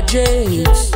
Jades.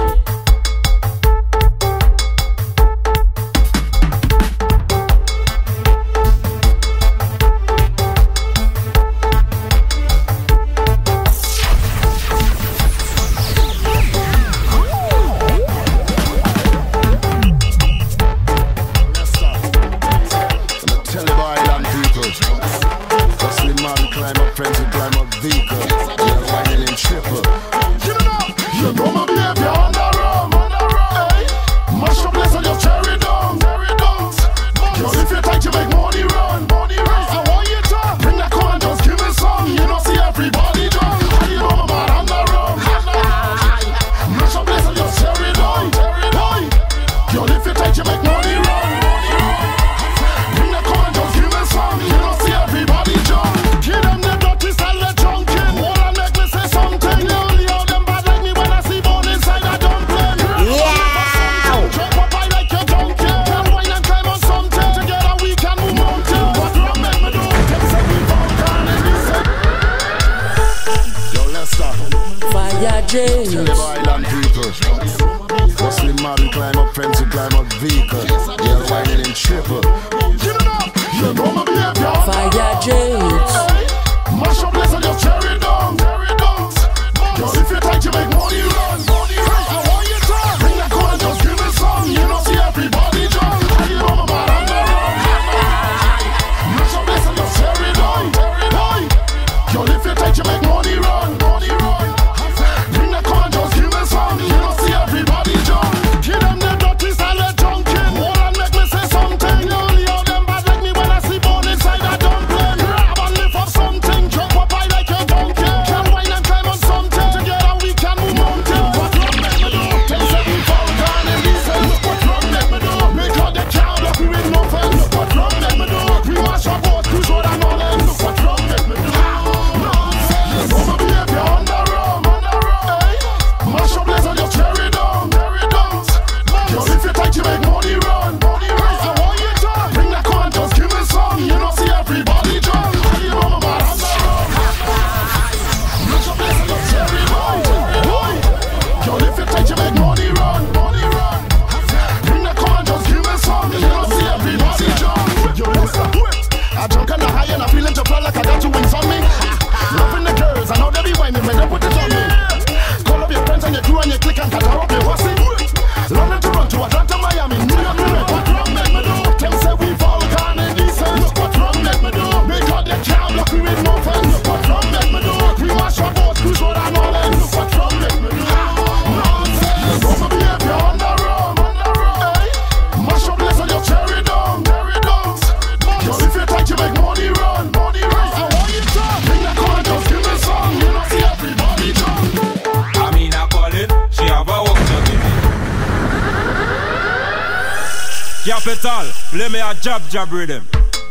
Capital, play me a jab rhythm.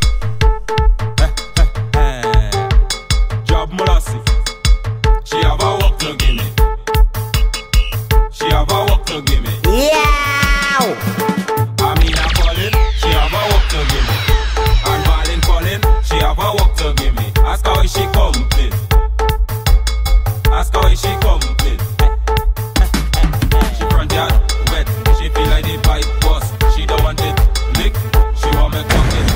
Job Molassie, she have a work to give me. She have a work to give me. Yeah. I mean I call it, she have a work to give me. And Marlin calling, she have a work to give me. Ask her if she complete. Ask her if she complete. She front yard wet, she feel like the pipe bust. She don't want it lick, she want me cock it.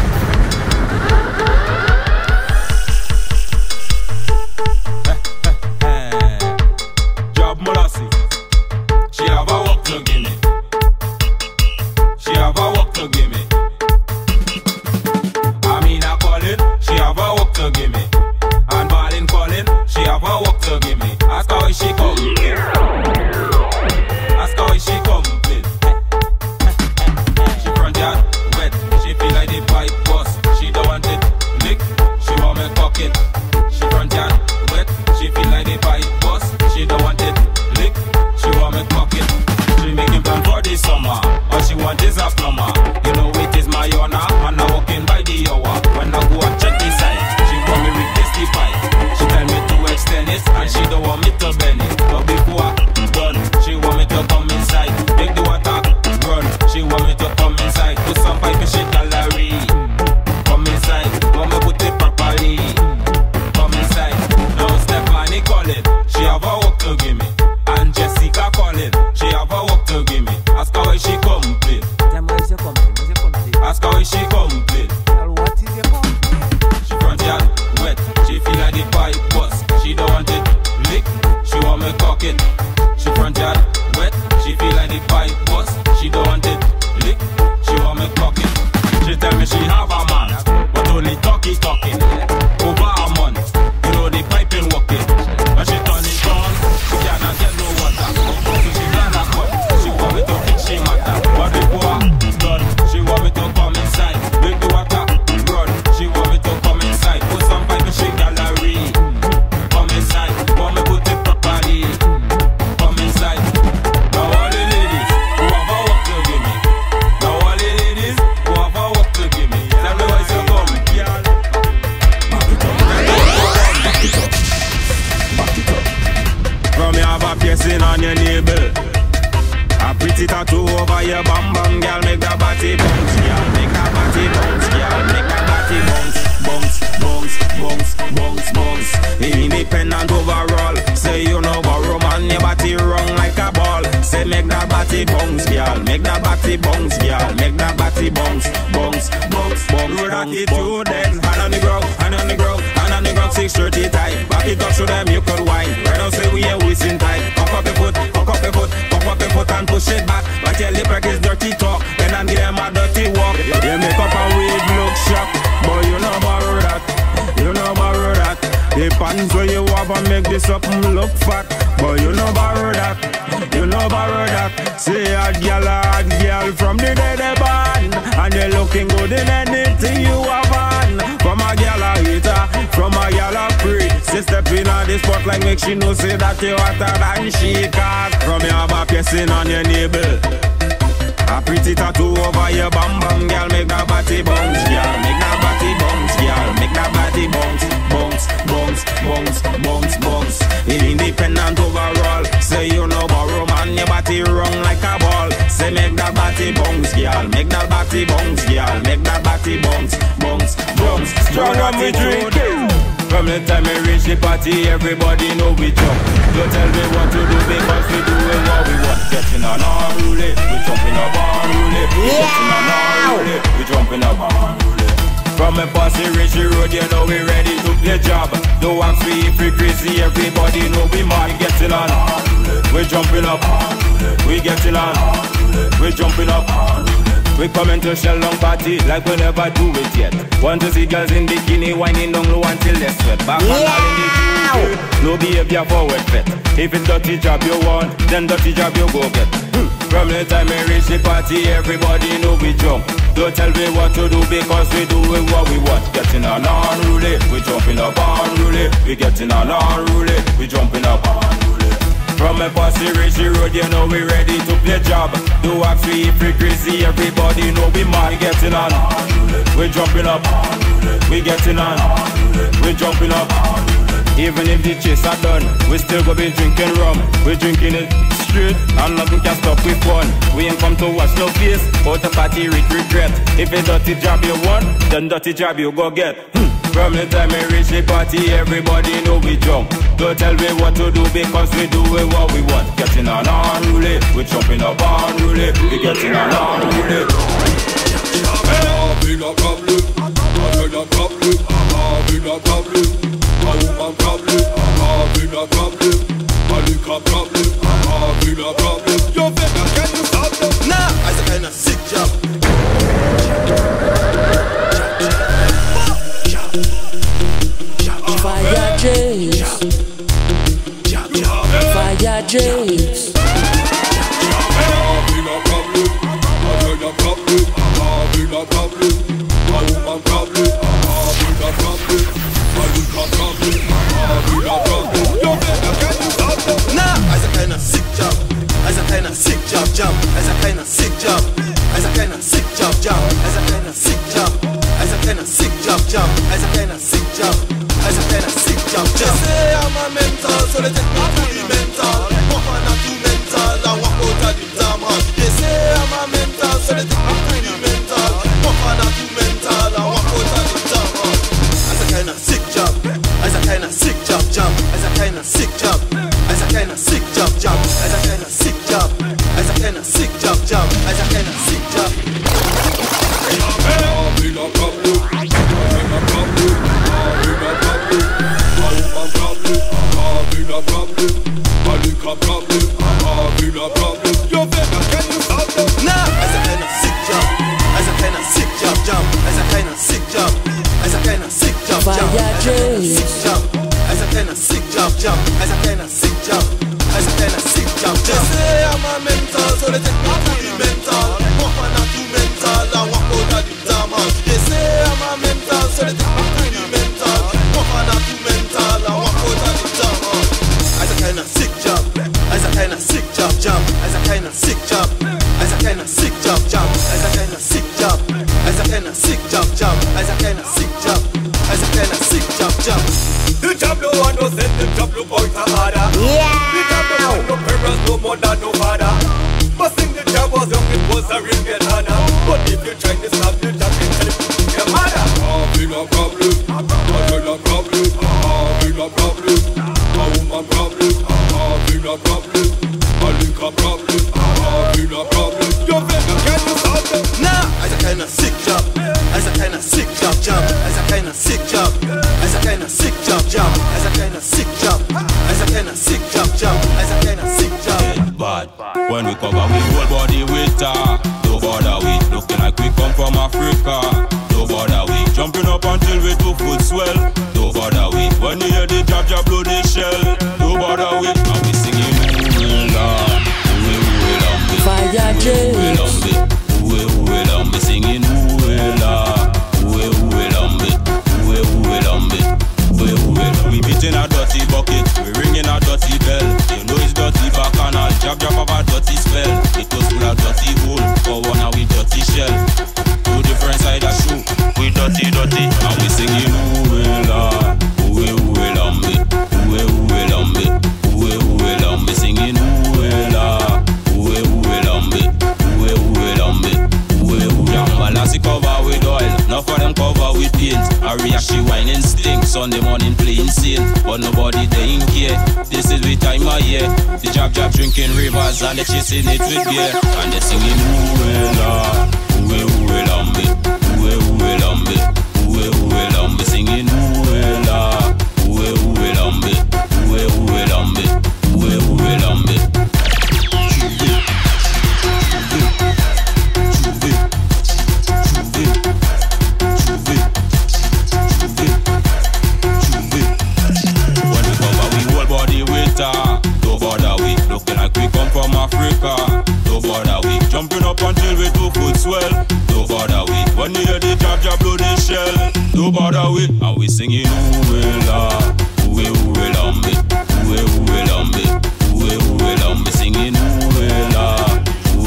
Job Molassie, she have a work to give me. She have a work to give me. I mean I call it, she have a work to give me. And Marlin calling, she have a work to give me. Ask her if she complete. Ask her if she complete. She front yard wet, she feel like the pipe bust. She don't want it lick, she want me cock it. She front yard wet, she feel like the pipe bust. She don't want it lick, she want me cock it. She making plan for this summer, all she want is a plumber. You know it is my honor, and I walking by the hour. When I go and check the site, she want me replace the pipe. She tell me to extend it, and she don't want me to bend it. on your navel. A pretty tattoo over your bum bum, girl, make that body bounce, girl, make that body bounce, girl, make that body bounce, bounce, bounce, bounce, bounce, bounce. Independent overall, say you know borrow man, your body run like a ball. Say make that body bounce, girl, make that body bounce, girl, make that body bounce, bounce, bounce, bounce. Roll attitude then, hand on the ground, hand on the ground, hand on the ground, 6:30 tight. Back it up, show them you could whine. Right now say we ain't wasting time. Cock up your foot, cock up your foot, cock up your foot and push it back. But your lip like it's dirty talk, then I give them a dirty walk. You make up a wig look sharp, but you know borrow that, you know borrow that. The pants where you have and make this up look fat, but you know borrow that, you know borrow that. Say a girl from the day they born, and you're looking good in anything you have on. From a girl a hater, from a girl a free. She step in on the spot like make she know say that you hotter than she. Cause from you have a piercing on your navel, a pretty tattoo over your bum bum, girl, make that body bounce, girl, make that body bounce, girl, make that body bounce, bounce, bounce, bounce, bounce, bounce. Independent overall, say you know borrow man, your body run like a ball. Say make that body bounce, girl, make that body bounce, girl, make that body bounce, bounce, bounce. Strong on me drinking. From the time we reach the party, everybody know we jump. Don't tell me what to do because we doing what we want. Getting on unruly, we jumping up unruly. Getting on unruly, we jumping up unruly. From a posse reach the road, you know we ready to play job. Don't ask me if we crazy, everybody know we mad. Getting on unruly, we jumping up unruly. We getting on unruly, we jumping up unruly. We coming to shell long party like we never do it yet. Want to see girls in bikini whining down low until they sweat. Back on all in the food, no behavior forward fit. If it's dirty job you want, then dirty job you go get. From the time we reach the party, everybody know we jump. Don't tell me what to do because we doing what we want. Getting on unruly, we jumping up unruly. We getting on unruly, we jumping up unruly. From a posse reach the road, you know we ready to play job. Do ask we if we crazy, everybody know we mad. Getting on, we jumping up, we getting on, we jumping up. Even if the chase are done, we still go be drinking rum. We drinking it straight, and nothing can stop with fun. We ain't come to watch no face, out the party with regret. If it's dirty job you want, then dirty job you go get. From the time we reach the party, everybody know we jump. Don't tell me what to do because we doing what we want. Getting on unruly, we jumping up unruly. We getting on unruly. Having a problem, having a problem, having a problem. A woman problem, having a problem. A liquor problem, having a problem. You better can you stop them? Nah, it's a kind of sick job. Fire James, Fire James. Having a problem, having a problem, having a problem. A woman problem, having a problem. A liquor problem, having a problem. You better can you stop them? Nah, it's a kind of sick job. It's a kind of sick job, job. It's a kind of sick job. It's a kind of sick job, job. It's a kind of sick job. It's a kind of sick job, job. It's a kind of sick job. It's a kind of sick job, job. They say I'm a mental, so they take me to the mental. Walk on not too mental, and walk out of the damn house. They say I'm a mental, so they take me to the mental. Walk on not too mental, and walk out of the damn house. It's a kind of sick job. It's a kind of sick job, job. It's a kind of sick job. It's a kind of sick job, job. It's a kind of sick job. It's a kind of sick job, job. It's a kind of sick job. Having a problem, having a problem, having a problem. A woman problem, having a problem. A liquor problem, having a problem. You better can you stop them? Nah, it's a kind of sick job. It's a kind of sick job, job. It's a kind of sick job. It's a kind of sick job, job. Fire James. It's a kind of sick job, job. It's a kind of sick job. It's a kind of sick job, job. They say I'm a mental, so they take me to the mental. Walk on not too mental, and walk out of the damn house. They say I'm a mental, so they take me to the mental. Walk on not too mental, and walk out of the damn house. It's a kind of sick job. It's a kind of sick job, job. It's a kind of sick job. It's a kind of sick job, job. It's a kind of sick job. It's a kind of sick job, job. It's a kind of sick job. It's a kind of sick job, job. The job no one no set, the job no boy harder. The job no one no purpose, no mother, no father. But sing the job was young, it was a real get honor. But if you try to stop the job, you tell it your mother. Having a problem, having a problem, having a problem. A woman problem, having a problem. A liquor problem, having a problem. You better get to solve them. Nah, as a kind of sick job, as a kind of sick job, as a kind of sick job, as a kind of sick job, as a kind of sick job, as a kind of sick job, as a kind of sick job. Bad. When we cover we whole body with no bother we. Looking like we come from Africa. No bother we. Jumping up until we do foot swell. No bother we. When you hear the jab jab blow the shell. No bother we. And we singing Fire James. Lambe singing we beating a dirty bucket, we ringing a dirty bell. You know it's dirty bacchanal, jab jab of a dirty spell. It was full of dirty hole, for one of we dirty shell. Two different side of shoe, we dirty, and we singing lambe, lambe, singing Lambe, cover with oil, enough of them cover with paint. Aria she whining stink, Sunday morning playing scene, but nobody they ain't care. This is the time of year, the jab drinking rivers and they chasing it with beer, and they singing lambe, lambe, singing lambe. No bother we, looking like we come from Africa. No bother we, jumping up until we do foot swell. No bother we, when you hear the jab jab blow the shell. No bother we, and we singing lambe, lambe, singing lambe.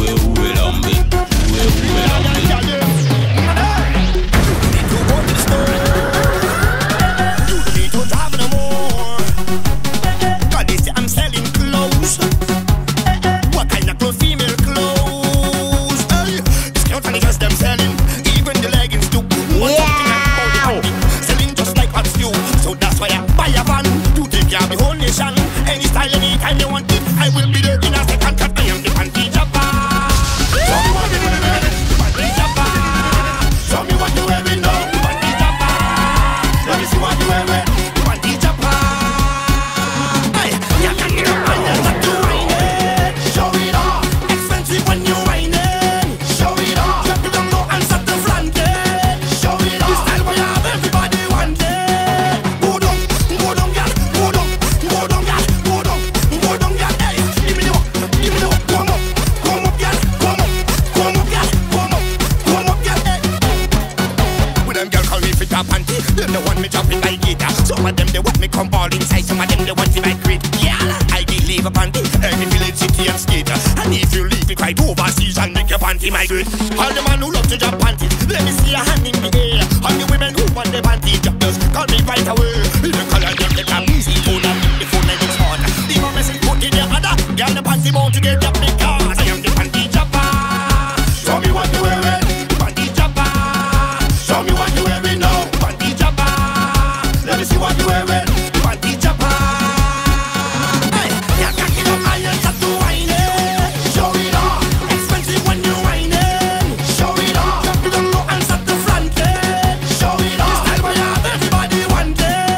All the man who love to jump panties, let me see a hand in the air. All the women who want the panties, just call me right away. The color get the top, easy food up, the food like it's hot. The moment is put in the other, girl the panty bound to get up because I am the panty jumper. Show me what you wearing, panty jumper. Show me what you wearing now, panty jumper. Let me see what you wearing, panty jumper. Hey, you're cocking up iron, stop to whine it. Show it off, expensive when you whine it. Show it off, everybody want it.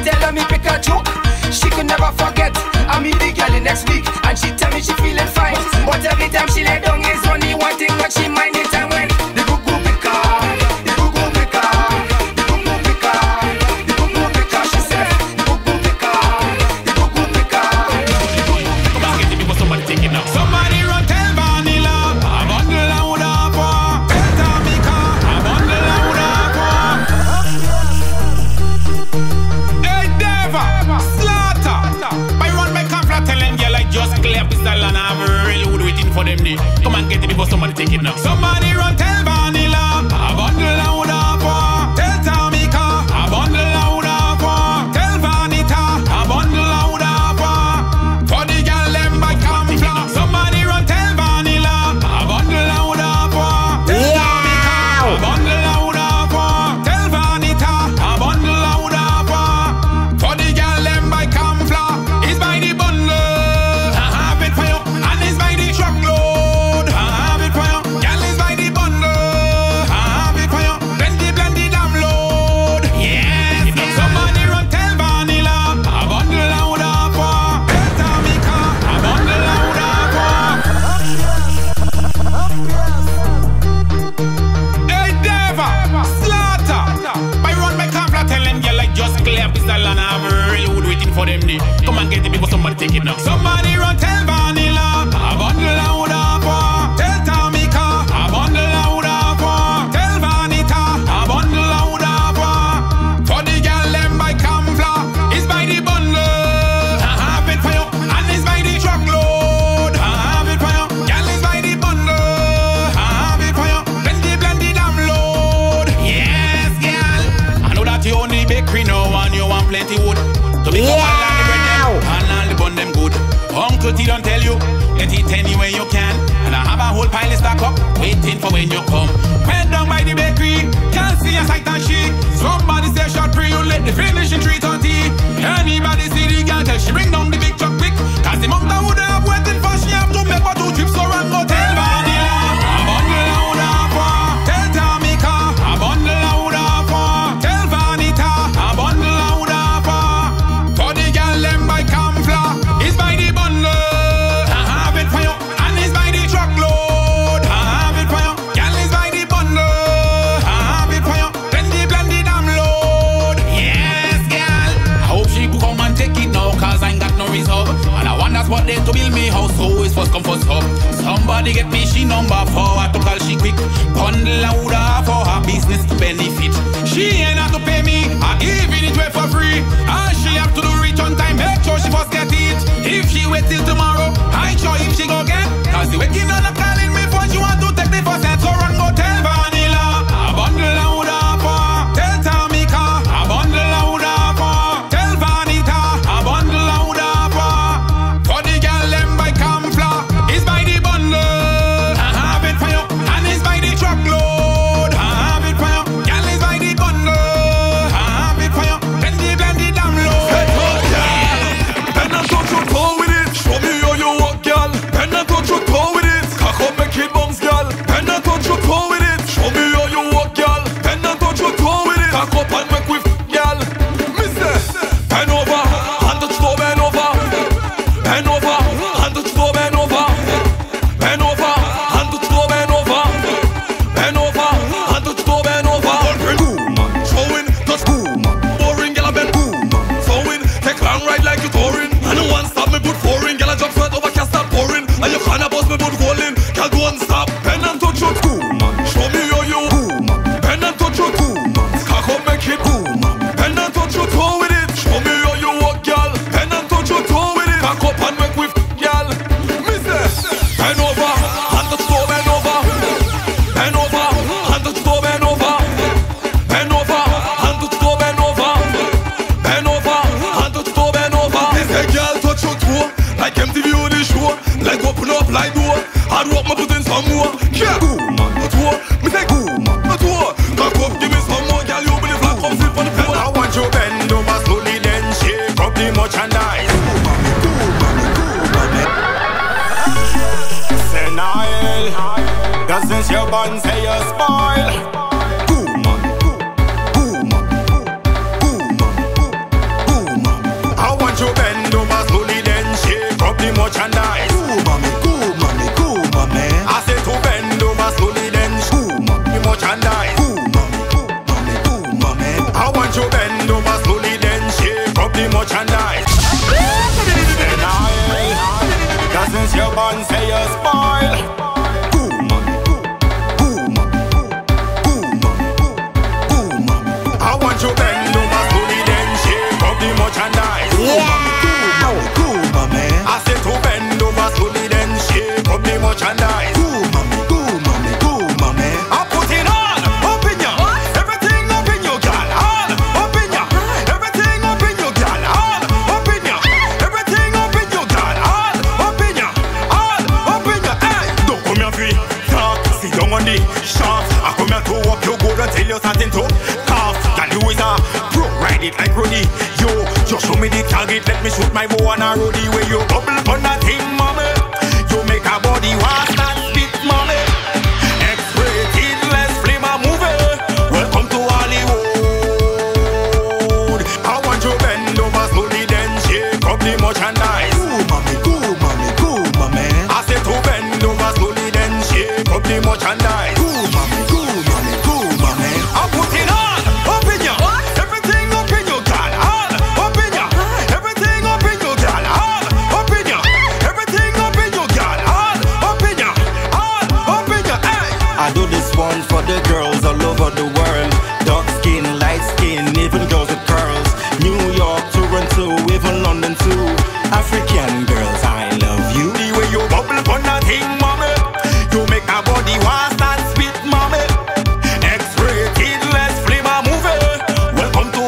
tell her me pick a joke. She could never forget. I meet the girl in next week, and she tell me she feeling fine. But every time she lay down is only one thing what she mind it. And when the cuckoo pick her, the cuckoo pick her, the cuckoo pick her, the cuckoo pick her, she said, the cuckoo pick her, the cuckoo pick her. Come on, get the people, somebody take it now. Somebody run tell Vanilla, I bundle louder for. Tell Tamika, I bundle louder for. Hey Deva, Slaughter, I run my conflict, tell them girl I just clear pistol and I'm real wood waiting for them day. Come on, get the people, somebody take it now. Somebody run tell Vanilla, I bundle louder for. Tell Tamika, I bundle louder for. Tell Vanita, I bundle louder for. For the girl them by camouflage. Somebody run tell Vanilla, I bundle louder for. Tell Tamika, I bundle louder for. Tell Vanita, I bundle louder for. For the girl them by camouflage. It's by the bundle. I have it for you, and it's by the truckload. I have it for you, girl, it's by the bundle. I have it for you, plenty damn load. Yes, somebody run tell Vanilla, I bundle louder for. Tell Tamika, I bundle louder for. Hey Deva, Slaughter, I run my conflict, tell them girl like just clear pistol and I'm real wood waiting for them day. Come on, get the people, somebody take it now. Somebody run tell Vanilla, I bundle louder for. Tell Tamika, I bundle louder for. Tell Vanita, I bundle louder for. For the girl them by camouflage, it's by the bundle. I have it for you, and it's by the truckload. I have it for you, girl, it's by the bundle. I have it for you, plenty damn load. Yes, girl. I know that you only bakery now and you want plenty wood. To make up all the bread them and all the bun them good. Uncle T don't tell you, let it anywhere you can. And I have a whole pile of stock up, waiting for when you come. Went down by the bakery, can't see a sight and she. Somebody say short free, you let the finish in 3:30. Anybody see the girl tell she bring down the big truck quick. Cause the monk that would have waiting for she have to make for 2 trips around go tell Vanilla. I bundle louder for. Tell Tamika, I bundle louder for. Tell Vanita, I bundle louder for. For the girl them by camouflage, it's by the bundle. I have it for you, and it's by the truckload. I have it for you, girl, it's by the bundle. I have it for you, plenty damn load. Yes, girl. I hope she could come and take it now, cause I ain't got no reserve. And I want that spot there to build me house, so it's first come first up. Somebody get me she number 4 to call she quick. Bundle louder for her business to benefit. She ain't have to pay me, I giving it away for free. And she have to do reach on time, make sure she first get it. If she wait till tomorrow, I ain't sure if she go get. Cause the waking on the calling me for she want to take the first set. So run go tell Vanilla, I bundle louder for. Tell Tamika, I bundle louder for. Tell Vanita, I bundle louder for. For the girl them by camouflage, it's by the bundle. I have it for you, and it's by the truckload. I have it for you, girl, it's by the bundle. I have it for you, plenty damn load. Pen and touch your toe with it. Show me how you walk, girl. Pen and touch your toe with it. Cock up, make it bounce, girl. Pen and touch your toe with it. Show me how you walk, girl. Pen and touch your toe with it. Cock up and make with, girl. Mister, bend over, hand touch toe, bend over. Bend over, hand touch toe, bend over. Bend over, hand touch toe, bend over. Bend over, hand touch toe, bend over. Boom, throwing, touch boom. Boring, girl, I bend boom. Throwing, take long ride like you touring. I know one stop me boot pouring. Girl, I jump straight over, can't stop pouring. And you can't bust me boot rolling. Girl, go and stop. Bend and touch your boom. Show me how you boom. Bend and touch your boom. Cock up, make it boom. Bend and touch your toe with it. Show me how you walk, girl. Bend and touch your toe with it. Cock up and make with, girl. Mister, bend over, hand touch toe, bend over. Bend over, hand touch toe, bend over. Bend over, hand touch toe, bend over. Bend over, hand touch toe, bend over. This a girl touch your toe, like MTV on the show. Like open up, like door. Hard work, me put in some more. Yeah, boom, a toe. Me say boom, a toe. Cock up, give me some more, girl. You believe black comes in for the floor. I want you bend over slowly, then shake up the merchandise. Senile, doesn't your bun say you spoil? up the merchandise. Denial, cause since your bond say you spoil. I want you bend over slowly, then shake up the merchandise. Cool, mommy. I said to bend over slowly, then shake up the merchandise. Cool, mommy. I put it all up in ya, everything up in your gal, all up in ya, everything up in your gal, all up in ya, everything up in your gal, all up in ya, all up in ya. Hey, don't come here free, talk, sit down on the shaft. I come here to walk you good until you're starting to cough. Gal, you is a pro, ride it like Rudy. Yo, just show me the target, let me shoot my bow on a roadie. Where you bubble on that thing, mommy. You make a body wash and spit, mommy. X-rated, let's flame a movie. Welcome to Hollywood. I want you bend over slowly, then shake up the merchandise. Cool, mommy. I said to bend over slowly, then shake up the merchandise. Cool, mommy. I put it all up in ya, everything up in your gal, all up in ya, everything up in your gal, all up in ya, everything up in your gal, all up in ya, all up in ya. Hey. I do this one for the girls all over the world. Dark skin, light skin, even girls with curls. New York, Toronto, even London too. African girls, I love you. The way you bubble on that thing, mommy, you make a body wash and spit, mommy. X-rated, let's flame a movie. Welcome to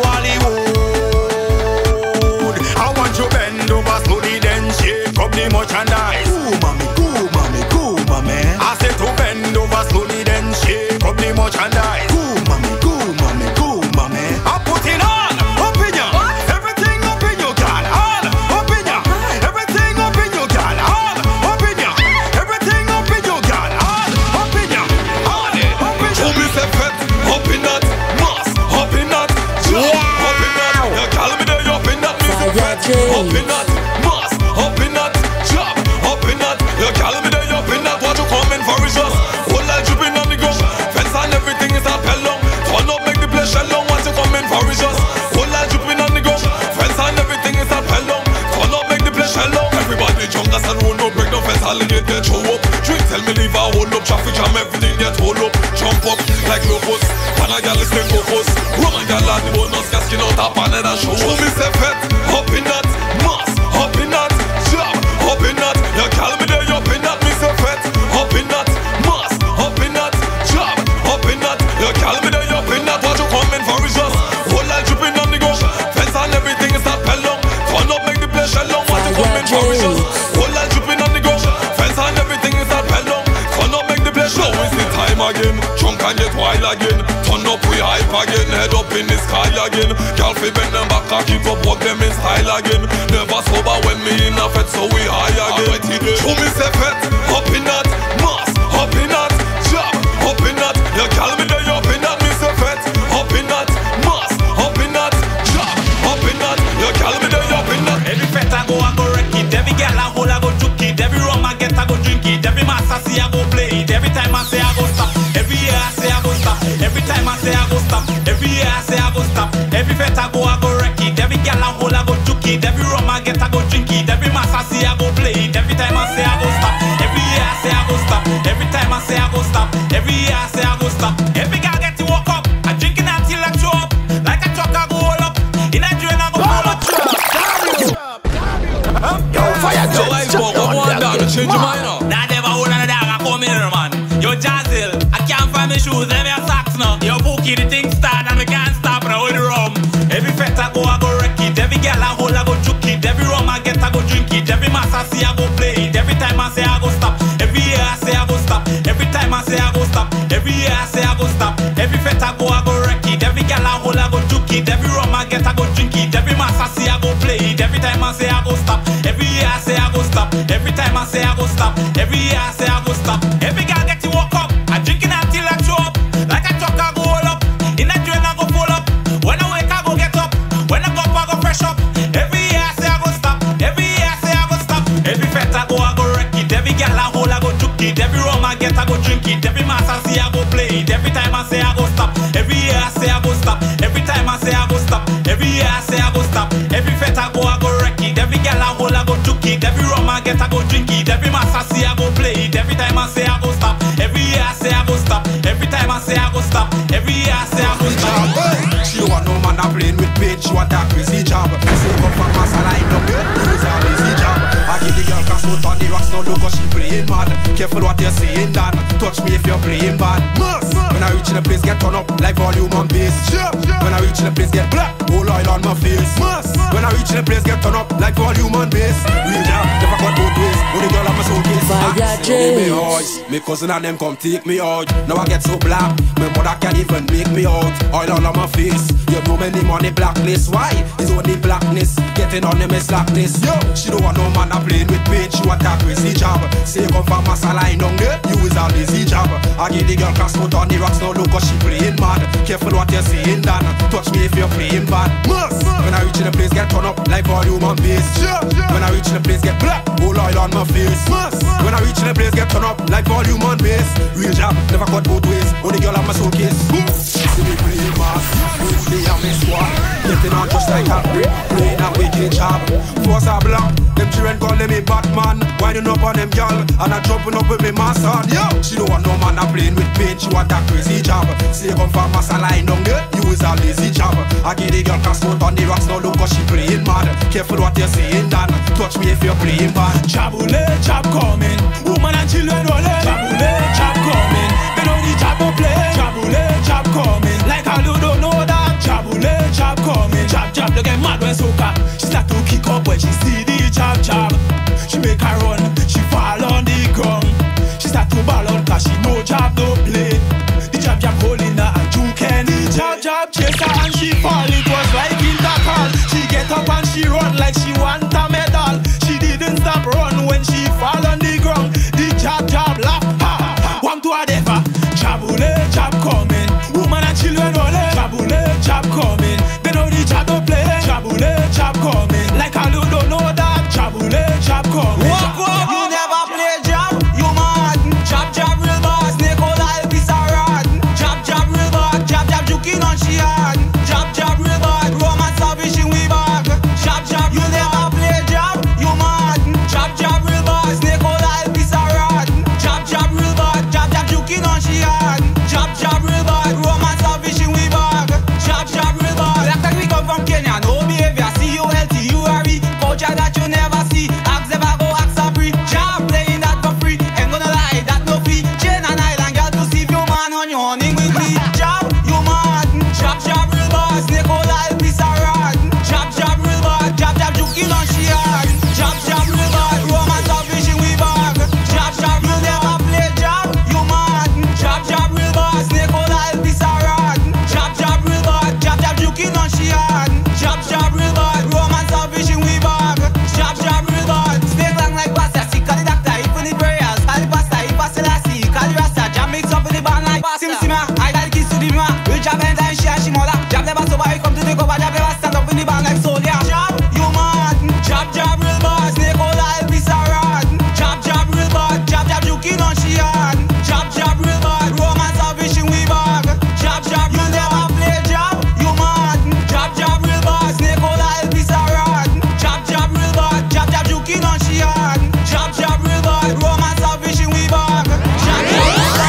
Hollywood. I want you bend over slowly, then shake up the merchandise. Cool, mommy. I said to bend over slowly, then shake up the merchandise. Cool, mommy. I put it all up in ya, everything up in your gal, all up in ya, everything up in your gal, all up in ya, everything up in your gal, all up in ya, all up in ya. Show me say fat, up in that, mass, up in that, jump, up in that. You call me there, up in that, me say fat, up in that, mass, up in that, jump, up in that. You call me there, up in that. What you coming for is just whole life dripping on the ground. Fence and everything is a pelong. Turn up, make the place shalom. What you coming for is just whole life dripping on the ground. Fence and everything is a pelong. Turn up, make the place shalom. Everybody jump as and roll up, break no fence, alligator get show up. Drink, tell me leave a hold up, traffic jam, everything get hold up. Jump up like locust, and I got listen focus. Roman gal and the bonus, casking out a pan and a show. Show me say fat, up in that, mass, up in that, jump, up in that. You call me there, up in that, me say fat, up in that, mass, up in that, jump, up in that. You call me there, up in that. What you coming for is just whole life dripping on the ground. Fence and everything is that pelong. Turn up, make the place shalom. What you coming for is just whole life dripping on the ground. Fence and everything is that pelong. Turn up, make the place shalom. Now is the time again, drunk and get wild again. Turn up, we hype again, head up in the sky again. Girl fi bend them back and keep up, walk them in style again. Never sober when me in a fed, so we high again. Show me say fat, up in that, mass, up in that, jump, up in that. You call me there, up in that, me say fat, up in that, mass, up in that, jump, up in that. You call me there, up in that. Every fete I go wreck it. Every girl I hold I go juke it. Every rum I get I go drink it. Every mass I see I go play it. Every time I say I go stop. Every year I say I go stop. Every time I say I go stop. Every year I say I go stop. Every fete I go wreck it. Every girl I hold I go juke it. Every rum I get I go drink it. Every mass I see I go play it. Every time I say I go stop. Every year I say I go stop. Every time I say I go stop. Every year I say I go stop. Every girl get to walk up. I drinking until I throw up. Like a truck I go hold up. In a drain I go hold up. Yo, fire Yo, I spoke, I'm going down to change your mind now. Nah, never hold on the dog, I come in here, man. Yo, Jazil, I can't find my shoes, let me a socks now. Yo, Pookie, the thing start and we can't stop now with the rum. Every fete I go wreck it. Every girl I hold, I go juke it. Every rum I get, I go drink it. Every mass I see, I go play it. Every time I say I go stop. Every year I say I go stop. Every time I say I go stop. Every year I say I go stop. Every fete I go wreck it. Every girl I hold, I go juke it. Every rum I get, I go drink it. Every mass I see, I go play it. Every time I say I go stop. Every year I say I go stop. Every time I say I go stop. Every year I say I go stop. Every girl get to walk up. I drinking until I throw up. Like a truck I go hold up. In a drain I go full up. When I wake I go get up. When I go up I go fresh up. Every year I say I go stop. Every year I say I go stop. Every get I go drink it. Every mass I see I go play it. Every time I say I go stop. Every year I say I go stop. Every time I say I go stop. Every year I say I go stop. She want no man a playing with pain. She want that crazy job. Say come from mass and I don't get use a lazy job. I give the girl cast out on the rocks. Now look how she playing mad. Careful what you're saying, Dan. Touch me if you're playing bad. When I reach in the place, get turn up like volume on bass. When I reach in the place, get black, whole oil on my face. When I reach in the place, get turn up like volume on bass. Real jam, never got both ways. Only girl on my showcase. Fire James. Me cousin and them come take me out. Now I get so black, my mother can't even make me out. Oil all on my face. You know my name on the blacklist. Why? It's only blackness. Getting on them is slackness. Yo, she don't want no man a playing with pain. She want that crazy job. Say come from a saline down there. You is a lazy job. I give the girl cast out on the rocks. Now look how she playing mad. Careful what you're saying, Dan. Touch me if you're playing bad. When I reach in the place, get turn up like volume on bass. When I reach in the place, get black, whole oil on my face. When I reach in the place, get turn up like volume on bass. Real jam, never cut both ways. Only girl on my showcase. See me playing mass, me and me squad. Getting on just like a brick, playing a wicked job. Force a block, them children calling me Batman. Winding up on them y'all, and I jumping up with me mass on. Yo, she don't want no man a playing with pain. She want that crazy job. Say come from mass and line down there. You is a lazy job. I give the girl cast out on the rocks. Now look how she playing mad. Careful what you're saying, Dan. Touch me if you're playing bad. Chabule, chab coming. Woman and children rolling. Chabule, chab coming. They know the chab don't play. Chabule, chab coming. Like how you don't know that. Chabule, chab coming. Chab, chab, look at mad when soca. She start to kick up when she see the chab, chab. She make her run, she fall on the ground. She start to ball out cause she know chab don't play. The chab, chab holding her and juking. The chab, chab chase her and she fall. It was like in the call. She get up and she run like she want a medal. She didn't stop run when she fall on the ground. The chab, chab laugh, ha, ha. One to a defa. Chabule, chab coming. Woman and children rolling. Chabule, chab coming. They know the chab don't play. Chabule, chab coming. Like how you don't know that. Chabule, chab coming. Walk up, you never play jab, you mad. Jab, jab, real boss, snake hold all piece of rod. Jab, jab, real bad, jab, jab, juking on she hard. Jab, jab, real bad, romance salvation we back. Jab, jab, you never play jab, you mad. Jab, jab, real boss, snake hold all piece of rod. Jab, jab, real bad, jab, jab, juking on she hard. Jab, jab, real bad, romance salvation we back. Jab, jab, real bad, like that we come from Kenya, no behavior, see you healthy, you are weak. Culture that you never see, ask never go ask a free. Jab playing that for free, ain't gonna lie, that no fee. Chain and island, girl to see you man on your hunting with me. Jab, you mad, jab, jab, real bad, snake hold all piece of rod. Jab, jab, real bad, jab, jab, juking on she hard. Jab, jab, real bad, romance of fishing we back. Jab, jab, you never play jab, you mad. Jab, jab, real bad, snake hold all piece of rod. Jab, jab, real bad, jab, jab, juking on she hard. Jab, jab, real bad, romance of fishing we back. Jab, jab, real bad, snake long like pasta. See, call the doctor, if the prayers, call the pastor, if I still see, call the rasta. Jab mix up with the band like pasta. Sim Sima, I got the keys to the ma. Real jab and then she and she mother. Jab never sober, he come to the cover. Jab never stand up in the band like soldier. Jab, you mad. Jab, jab, real bad, snake hold all piece of rod. Jab, jab, real bad, jab, jab, juking on she hard. Jab, jab, real bad, romance of fishing we back. Jab, jab, you never play jab, you mad. Jab, jab, real bad, snake hold all piece of rod. Jab, jab, real bad, jab, jab, juking on she hard. Jab, jab, real bad, romance of fishing we back. Jab, jab,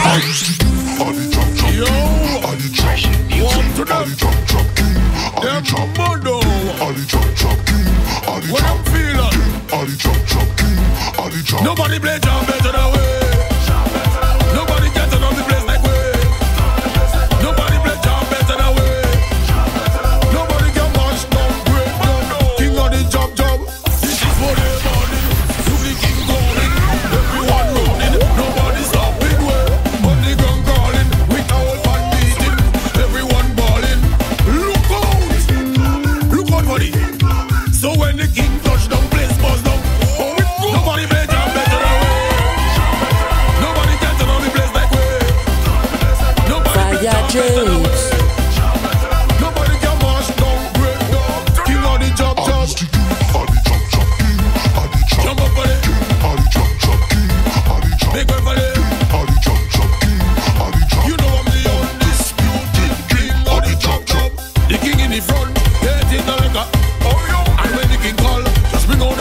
Yo, all the chop, one to them. Them mondo. All the chop king. All the chop feeling. All the chop king. All the chop. Nobody play jam better than we. Nobody gets it on the place like we. Nobody play jam better than we. Nobody can mash down, break down. King of the job. This is for the morning. You the king calling. Everyone running. Nobody stopping way. On the ground crawling. With a whole pan beating. Everyone balling. Look out for it. So when the king touch down, place buzz down. Nobody play jam better than we. Nobody gets it on the place like we. Nobody play jam better than we. Nobody can mash down, break down. King of the job. Jump up for it. Big way for it. You know I'm the undisputed king of the job. The king in the front, get in the record. And when the king call, just bring on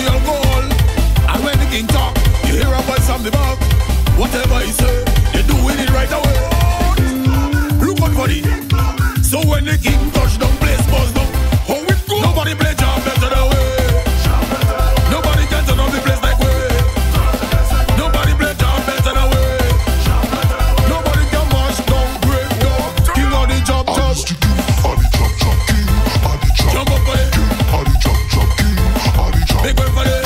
Whatever he say, they doing it right away. Look out for it. So when the king touch down, place buzz down. How it go? Nobody play job better than we. Nobody can turn on the place like we. Nobody play job better than we. Nobody can mash down, break down. King on the job job. Jump up for it. Big way for it.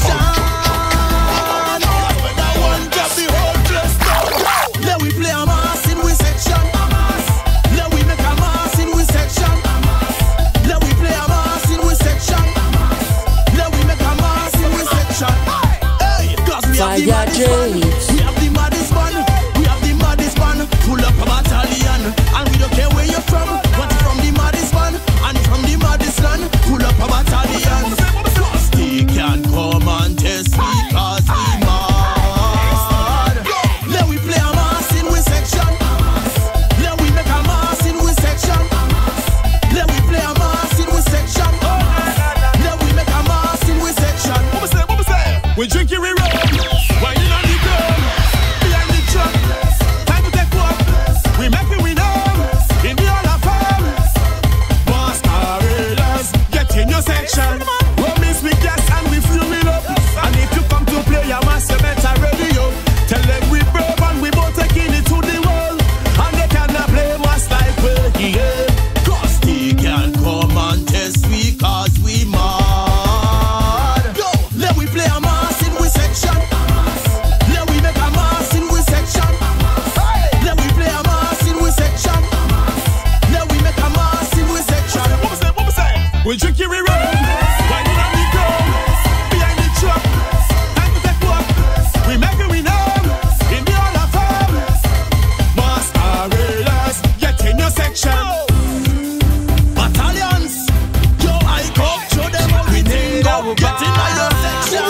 Let we play a mass in we section. Let we make a mass in we section. Let we play a mass in we section. Let we make a mass in we section. Hey, cause we have the maddest man. We have the maddest man. We have the maddest man. Pull up a battalion. And we don't care where you're from. Want it from the maddest man. And from the maddest land. Pull up a battalion. Cause they can't come and test me. Cause we mad. Let we play a mass in we section. Let we make a mass in we section. Let we play a mass in we section. Let we make a mass in we section. What we say? We drinking we rum. Whining on the ground. Behind the truck. Time to take walk. We make it we know. In the all of farm. Masqueraders, get in your section. Well, miss we gas and we fuel it up. And if you come to play a mass, you better ready up. Tell them we brave and we both taking it to the world. And they cannot blame us like we're here. Cause they can't come and test we. Cause we mad. Yo, let we play a mass in we section. Let we make a mass in we section. Let we play a mass in we section. Let we make a mass in we section. What we say? We drinking we rum. Whining on the ground. Behind the truck. Time to take walk. We make it we know. In the all of farm. Masqueraders, get in your section. Battalions, yo, I come show them how we think go. Get in your section.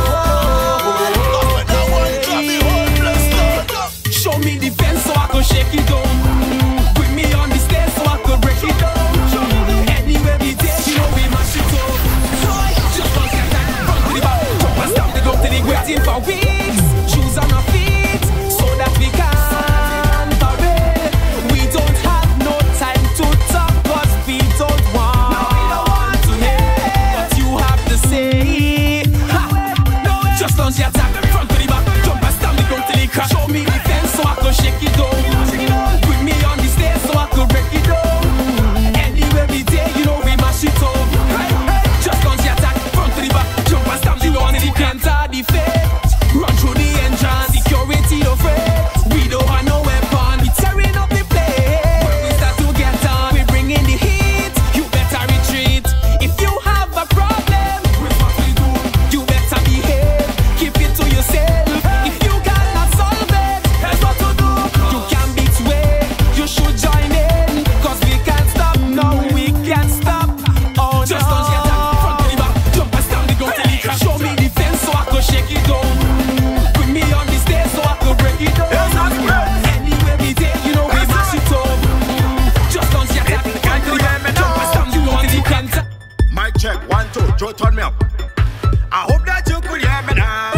When I want to the whole place down. Show me the fence so I can shake it down. Put me on the stairs so I can break it down. Anywhere we take, you know we mash it up. Just don't get that front to the back. Jump and stamp the drum till they waiting for weeks. Shoes on our feet so that we can parade. We don't have no time to talk 'cause we don't want to hear what you have to say. Ha! Just launch the attack, front to the back. Jump and stamp the drum till they crash. Show me the fence so I can shake it down. Put me on the stairs so I can break it down. Anywhere we take, you know we mash it up. Just launch the attack, front to the back. Jump and stamp the drum till they can't the fate. Run through the engine, security afraid. We don't have no weapon, we tearing up the place. When we start to get on, we bring in the heat. You better retreat. If you have a problem with what we do, you better behave. Keep it to yourself. If you cannot solve it, here's what to do. You can beat way, you should join in. 'Cause we can't stop, no, we can't stop. Oh, just don't get that front to the back. Jump and stand the gun till he crash. Show me the fence so I can shake it down. Put me on the stairs so I can break it down. Anywhere we take, you know we mash it up. Just don't get that front to the back. Jump and stand the gun till he can't. Mic check, 1, 2, Joe, turn me up. I hope that you could hear me now.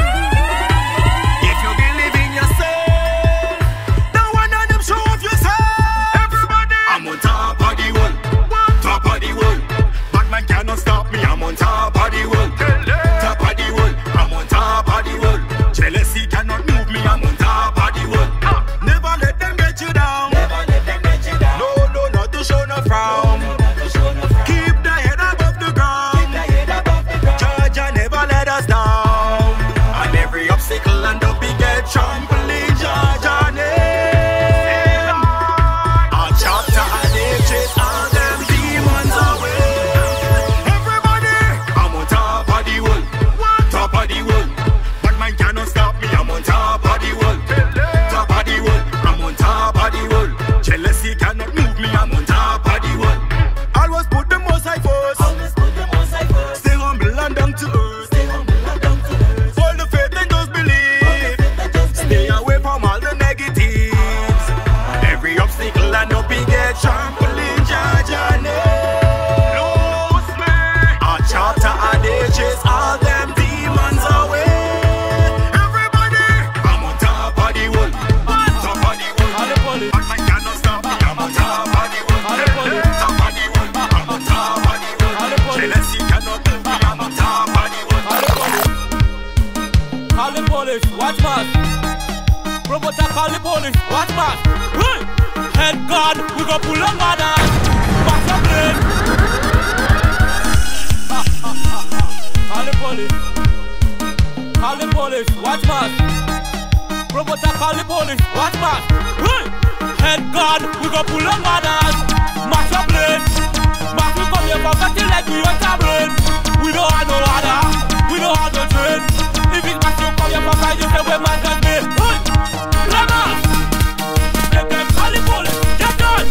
If you believe in yourself, no one of them show off yourself. Everybody, I'm on top of the world, top of the world. Bad man cannot stop me, I'm on top of the world, top of the world. I'm on top of the world. Jealousy cannot move me, I'm on top of the world. Never let them get you down. No, no, not to show no frown. Keep the head above the ground. Judge, I never let us down. And every obstacle and up big get trampoline. Judge, our name. Our chapter and they chase all them demons away. Everybody, I'm on top of the world, top of the world. But man cannot stop me, I'm on top of the world, top of the world. I'm on top of the world. Jealousy cannot move me, I'm on top of the world. Always put the most high first. Stay humble and down to earth. Hold the faith and just believe. Stay away from all the negatives. Every obstacle and up big get trampoline. Judge your name. Lose me. Our chapter and they chase all them demons away. Everybody, I'm on top of the watch man. Promoter call the police, watch man. Hey! Head guard, we go pull a mother. Back your blade. Call the police. Call the police, watch man. Promoter call the police, watch man. Hey! Head guard, we go pull a mother. Mash your blade. Mash we come here for getting like we want a brain. We don't have no order, we don't have no train. If it's mash you come here for fight, you say we man can be. Hey! Lemon! Make them call the police, get done!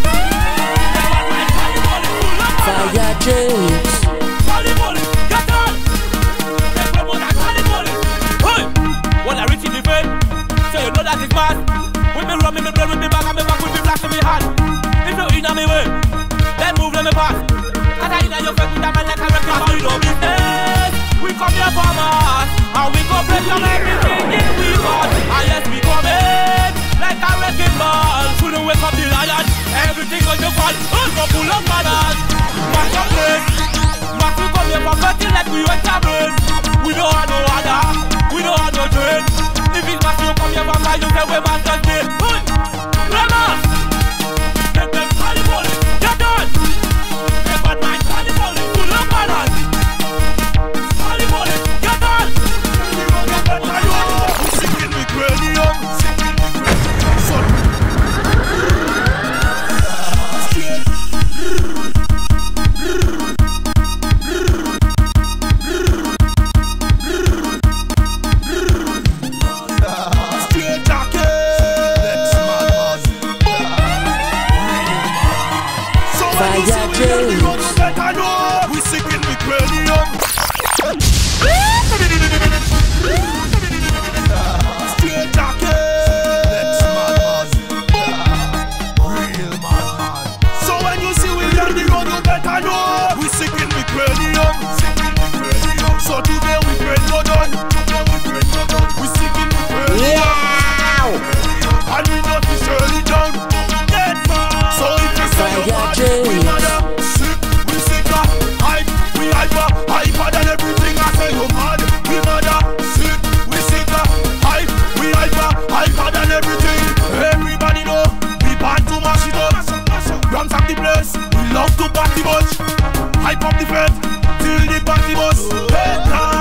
Fire James. Call the police, get done! Make promoter call the police. Hey! When I reach in the vein, so you know that it's mad. With me rum, with me blood, with me bag, and me back, with me flash in me hand. If you in on me way, then move, let me pass. Cause I in on your face with a man like a record. We do business, we come here for mass. And we go break down everything in we got. And yes, we come in like a wrecking ball. Shouldn't wake up the lion, everything on your fall. Go pull up manners, mash your place. Mash we come here for fighting like we went to brain. We don't have no order, we don't have no train. If it's mash you come here for fight, you say we man just be. Lemon! Make them call the police, get done! Make bad man call the police, pull up manners. Call the police, get done! I'm singing with cranium. Straight jacket. So when you see me on the road, you better know we singing with cranium. Straight jacket. Real madman. So when you see we on the road, you better know we singing with cranium. So today we pray no done. We singing with cranium. And we not be surely down. Dead man. So if you say you're mad, we mad. Sick, we sicker. Hype, we hyper. Hyper than everything I say you're mad. We mad. Sick, we sicker. Hype, we hyper. Hyper than everything. Everybody know we born to mash it up. Drums up the place. We love to party much. Hype up the fed till the party bus. Hey,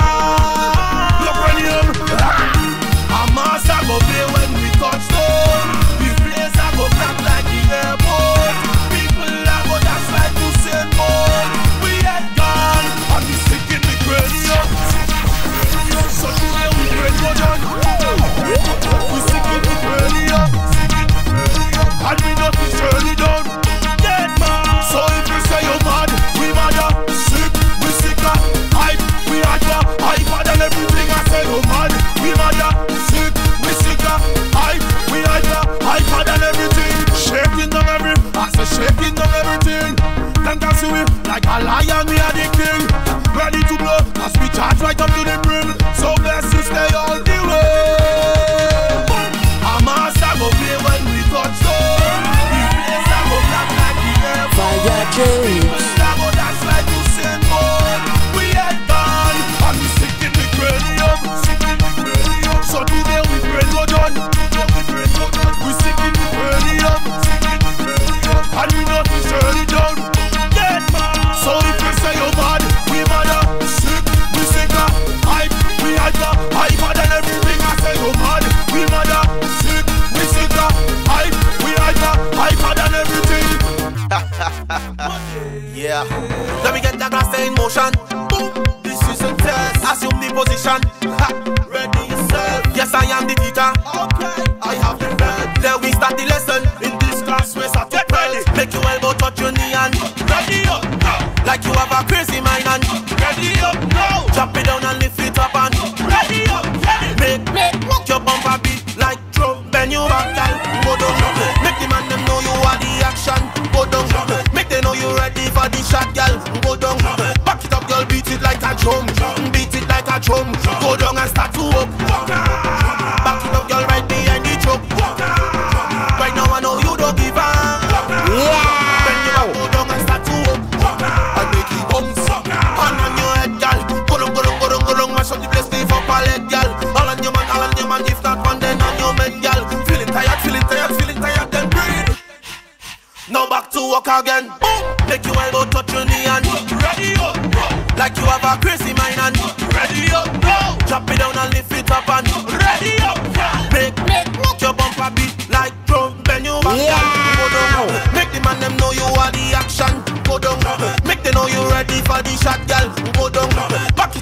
look cranium. A master go play when we touch down. The place a go black like the airport. People a go dance like Usain Bolt. We head gone and we singing the cranium. So today we pray no done. We singing the cranium. And we not be surely down. Dead man. So if you say you're mad, we mad. Sick, we sicker. Hype, we hyper. Hyper than everything I say you're mad. We mad. Sick, we sicker. Hype, we hyper. Hyper than everything. Shaking down I say shaking down everything. Them can see we like a lion, we are the king. Ready to blow, as we charge right up to the brim. So bless you, stay all the way. A master go play when we touch down. The place a go black like the airport. Fire James. People a go dance like Usain Bolt. We head gone and we singing the cranium. So today we pray no done. We singing the cranium. And we not be surely down. Dead man. So if you say you're mad, we mad. Sick, we sicker. Hype, we hyper. Hyper than everything I say you're mad. We mad. Sick, we sicker. Hype, we hyper. Hyper than everything. Yeah. Let me get that glass in motion. Boom. This is a test. Assume the position. Ha. Ready yourself. Yes, I am the teacher. Okay. I have the bed. Then we start the lesson. In this class, we start to ready. Make your elbow touch your knee and ready up now. Like you have a crazy mind and ready up now. Drop it down and lift it up and ready up. Make rock your bumper beat like drum. Bend your back down, go down. Make the man them know you are the action. Go down. Make them know you ready for the shot, girl. Go down. Back it up, girl. Beat it like a drum. Beat it like a drum. Go down and start to up. Back it up, girl. Right behind the truck. Right now I know you don't give up. Bend your back, go down and start to up. And make it bounce.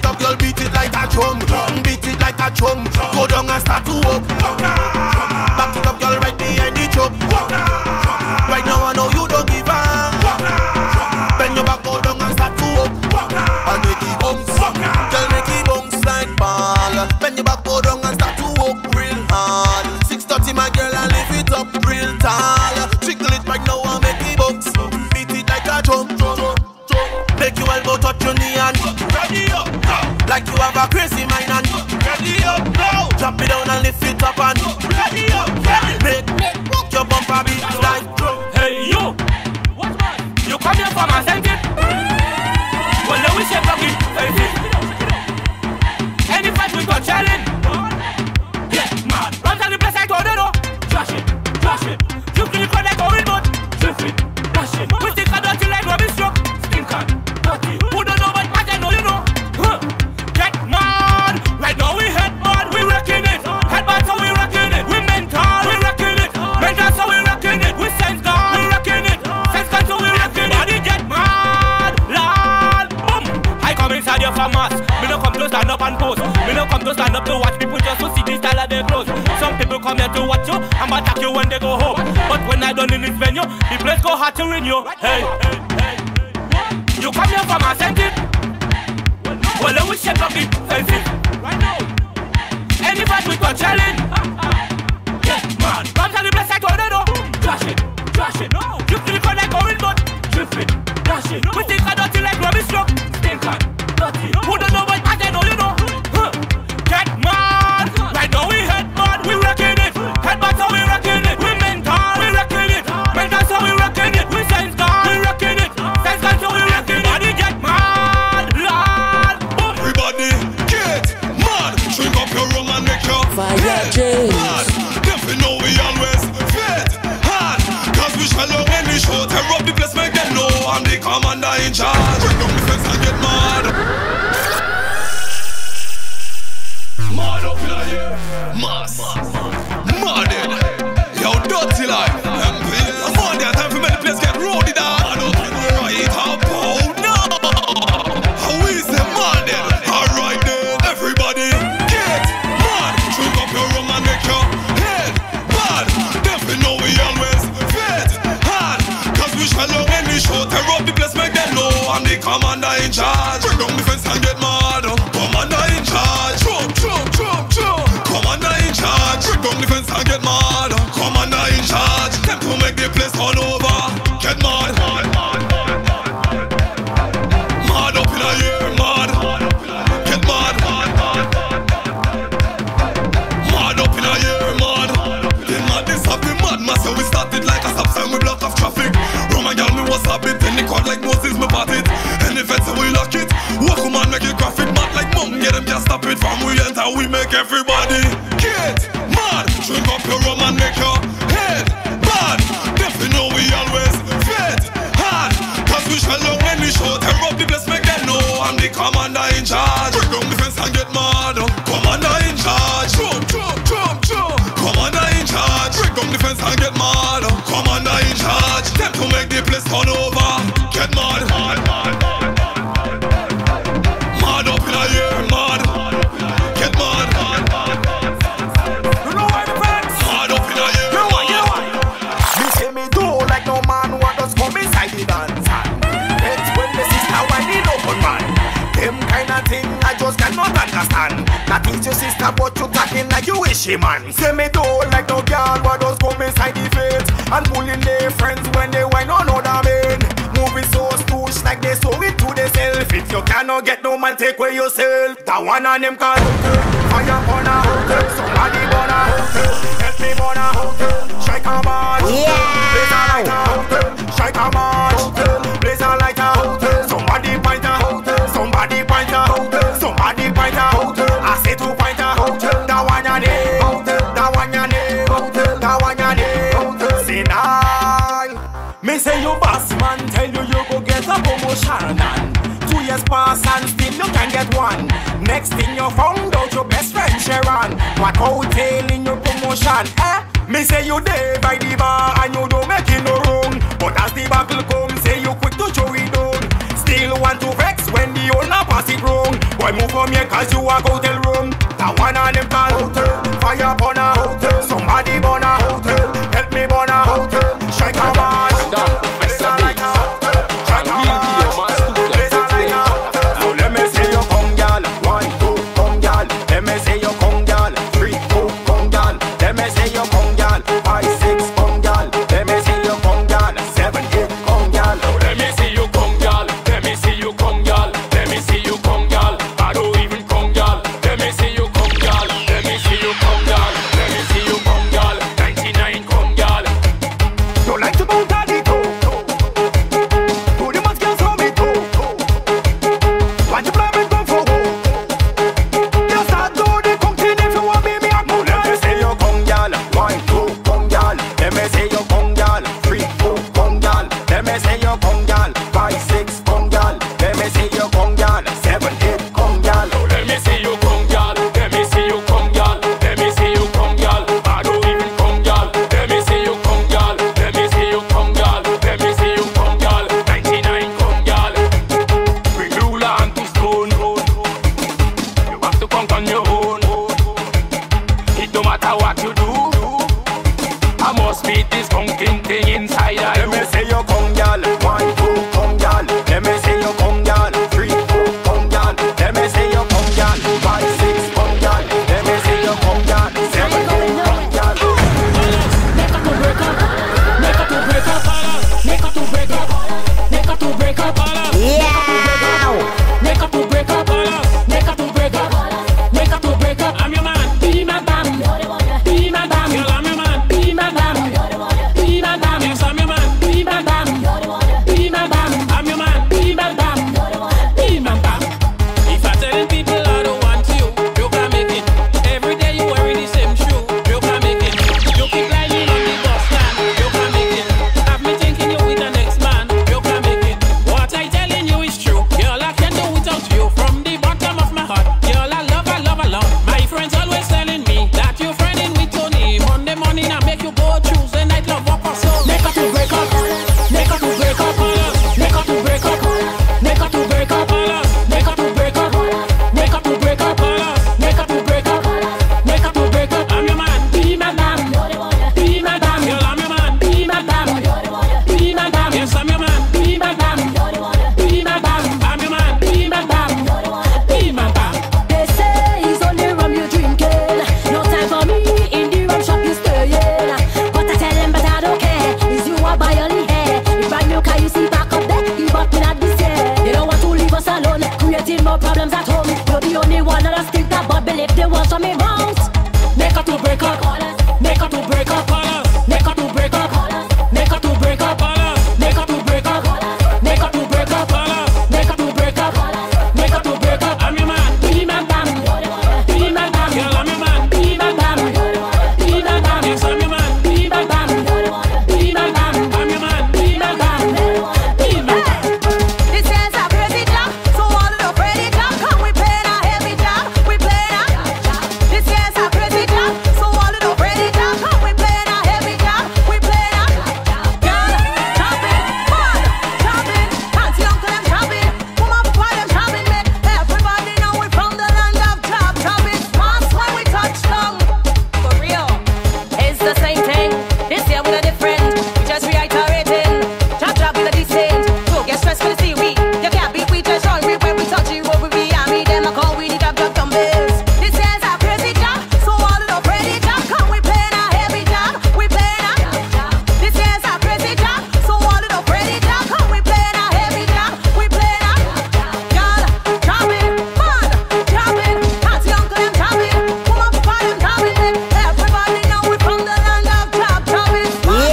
it up, girl, beat it like a drum. Beat it like a drum. Go down and start to walk. Back it up, girl, right behind the truck. Right now I know you don't give up. Bend your back, go down and start to walk. And make it bounce. Girl, make it bounce like ball. Bend your back, go down and start to walk real hard. 6:30, my girl, and lift it up real tall. Jiggle it right now and make it bounce. Beat it like a drum. Make you elbow touch your knee and ready up now. Like you have a crazy mind and ready up now. Drop it down and lift it up and ready up. Make your bumper beat like drum. Hey you, what's that? You come here for my sentence? Well, now we say block it, face it. Any fight we got challenge. Yeah, man. Run to the place like tornado. Trash it. You can connect or remote. Shift it, dash it. We stick a dirty like Robin Stroke. Stinker. Who don't know but I know you know. Get mad. Right now we head mad, we wrecking it. Head bad so we wrecking it. We mental, we wrecking it. Mental so we wrecking it. We sense God, we wrecking it. Sense God so we wrecking it. Body get mad, lad. Boom. I come inside your farmers. Me don't come to stand up and pose. Me don't come to stand up to watch people just to see the style of their clothes. Some people come here to watch you and attack you when they go home. But when I done in this venue, the place go hard to ring you. Hey. You come here for my sentence? Well, then we shake up it, face it. Right now. Any fight we got challenge. Yeah, man. Run to the place like tornado. Trash it. No. You feel connect or remote. Shift it, dash it. We think I dirty like Robin Stroke. Stinker, dirty. Who don't know but I know you know. Get mad. Right now we head mad, we wrecking it. Head bad so we wrecking it. We mental, we wrecking it. Mental so we wrecking it. We sense God, we wrecking it. Sense God so we wrecking it. Body get mad, lad. Boom. Everybody get mad. Drink up your rum and make your Fire head James. mad. If you know we always fit hard. Cause we shall know when we show. Tear up the place, make them know I'm the commander in charge. Bring down the fence and get mad. Mad up in here. Mass. Madded. Yo, dirty like MPS. I'm on there, time for me the place get rowdy down. Mad up in the right up. Oh no. How is it madded? Alright then, everybody get mad. Drink up your rum and make your head bad. Definitely know we always fit hard. Cause we shall know when we show. Tear up the place, make them know I'm the commander in charge. Bring down the fence and get mad. Commander in charge. Jump. Commander in charge. Bring down the fence and get mad. Commander in charge. Them to make the place turn over. Get mad. Mad up in a year, mad. Get mad. Mad up in a year, mad. The madness of the madman. So we started like a stop sign, we block off traffic. Roman girl, me was a bit. In the court like Moses, me part it. Any fence, we lock it. Walk man, make it graphic. Mad like mom, get them, just stop it. From we enter, we make everybody get mad. Drink up your rum and make your head bad. Definitely know we always fit hard. Cause we shall know when we show. Tear up the place, make them know I'm the commander in charge. Bring down the fence and get mad. Commander in charge. Jump. Commander in charge. Bring down the fence and get mad. Commander in charge. Them to make the place turn over. Get mad. Mad up in a year, mad. Get mad. You know where the friends? Mad up in a year, You mad. me say me do like no man what does come inside the dance. It's when the sister whining open man. Them kind of thing I just cannot understand. That is your sister but you talking like you wish she man. Say me do like no girl what does come inside the face and bullying their friends when they whine on other men. Moving so stoosh like they show it to themselves. If you cannot get no man take away yourself. That one of them call fire on a hotel. Somebody burn a hotel. Help me burn a hotel. Strike a match. Blaze a light a hotel. Strike a match. Blaze a light a hotel. Somebody point a hotel. Somebody point a hotel. Somebody point a hotel. I say to point a hotel. That one your name. That one your name. That one your name. Say nine. Me say you boss man tell you go get a promotion and 2 years pass and still you can get one. Next thing you found out your best friend Sharon what hotel in your promotion, Me say you there by the bar and you don't make it no wrong. But as the buckle come say you quick to throw it down. Still want to vex when the owner pass it wrong. Boy, move from here cause you a hotel room. That one of them call hotel. Fire burn a hotel. Somebody burn a hotel. Help me burn a hotel. Strike a match. It's a like a hotel. Strike a match. It's a like a hotel. Now let me see you come, girl. 1, 2, come, girl. Let me see you come, girl. 3, 4, come, girl. Let me see you come, girl. 5, 6, come, girl. Let me see you come, girl. 7, 8, come, girl. Now let me see you come, girl. Let me see you come, girl. Let me see you come, girl. I don't even come, girl. Let me see you come, girl. Let me see you come, girl. Let me see you come, girl. 99, come, girl. Don't like to bounce at the toe. Do the mask can't throw me toe. Want you blind and go for home. Just start do the cooking if you want me a move. Let me see you come, girl. 1, 2, come, girl. Let me see you come, girl. 3, 4, come, girl. Let me see you come, girl. 5, 6, come, girl. Let me see you come, girl. 7, 8, come, girl. Let me see you come, girl. Let me see you come, girl. Let me see you come, girl. I don't even come, girl. Let me see you come, girl. Let me see you come, girl. Let me see you come, girl. 99, come, girl. Bring ruler and to stone. You have to come on your own. It don't matter what you do. I must beat this funkin' thing inside of you. Let me see you come, girl. 1, 2, come, girl. Let me see you come, girl. 3, 4, come, girl. Let me see you come, girl. 5, 6, come, girl. Let me see you come, girl. 7, 8, come, girl. Make her to break up. Make her to break up. Make her to break up. Make her to break up. Yeah. Make her to break up. Make her to break up. Make her to break up. I'm your man. Be my bam. Be my bam. Girl, I'm your man. Be my bam. Be my bam. Yes, I'm your man. Be my bam. Be my bam. I'm your man. Be my bam. Be my bam. If I telling people I don't want you, you can make it. Every day you wearing the same shoe, you can make it. You keep lying on the bus stand, you can make it. Have me thinking you with the next man, you can make it. What I telling you is true, girl, I can't do without you. From the bottom of my heart, girl, I love a lot. My friends always telling me that you're friending with Tony. Monday morning I make you go Tuesday night love walk or so. Make her to break up. Make her to break up. Make her to break up. Make her to break up. Make her to break up. Make her to break up. Make her to break up. Make her to break up. I'm your man, Be my bam. Be my bam. girl, I'm your man. Be my bam. Be my bam. Yes, I'm your man. Be my bam. Be my bam. I'm your man. Be my bam. Be my bam. They say it's only rum you drinking. No time for me in the rum shop you staying. But I tell them but I don't care. Is you a buy only hair? If brand new car you see back up there, you bought me not this year. They don't want to leave us alone, creating more problems at home. You're the only one that stick that but believe they want some amount. Make her to break up. Make her to break up. Make her to break up. Make her to break up. Make her to break up. Make her to break up. Make her to break up. Make her to break up. I'm your man, Be my bam. Be my bam. girl, I'm your man. Be my bam. Be my bam. Yes, I'm your man. Be my bam. Be my bam. I'm your man. Be my bam. Be my bam. This is a crazy job, so all of the crazy job, come we playing a heavy job, we playing a. This is a crazy job, so all of the crazy job, come we playing a heavy job, we playing a. Girl, chopping, man, chopping, auntie uncle them chopping, mama papa them chopping, make everybody know we from the land of job, chopping fast when we touch down. For real, it's the same thing. This year we're different, we just reiterating. Job with a decent. Don't get stressed for the seaweed. You can't beat we just on we when we touch you over we and me them I call we the job dumbbells. This is a crazy job, so all of the crazy job come we playing a heavy job, we playing a. This is a crazy job, so all of the crazy job come we playing a heavy job, we playing a. Girl, chopping, man, chopping, auntie uncle them chopping, mama papa them chopping, everybody know we from the land of job, chopping.